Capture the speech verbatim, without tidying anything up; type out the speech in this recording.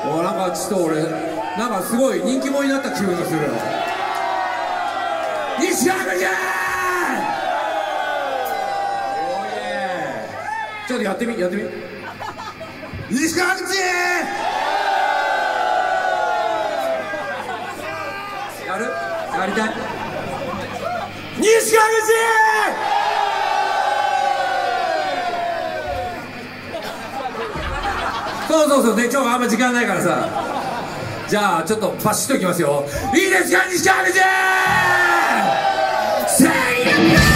お、なんかちょっと俺なんかすごい人気者になった気分がする。西川口。おいえ、ちょっとやってみやってみ。西川口。やる？やりたい。西川口。そうそうそう、で今日はあんま時間ないからさ、じゃあちょっとパシッといきますよ。いいですか、西川口。せーの。